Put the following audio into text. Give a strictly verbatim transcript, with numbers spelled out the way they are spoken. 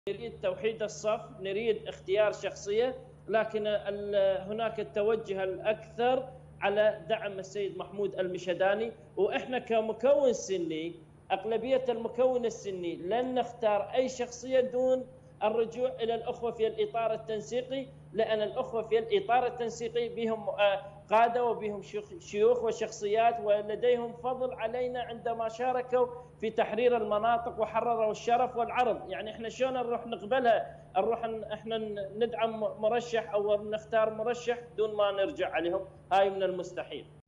نريد توحيد الصف، نريد اختيار شخصية، لكن هناك التوجه الأكثر على دعم السيد محمود المشهداني. وإحنا كمكون سني، أغلبية المكون السني لن نختار أي شخصية دون الرجوع إلى الأخوة في الإطار التنسيقي، لأن الأخوة في الإطار التنسيقي بهم قادة وبهم شيوخ وشخصيات ولديهم فضل علينا عندما شاركوا في تحرير المناطق وحرروا الشرف والعرض. يعني احنا شلون نروح نقبلها، نروح احنا ندعم مرشح او نختار مرشح دون ما نرجع عليهم؟ هاي من المستحيل.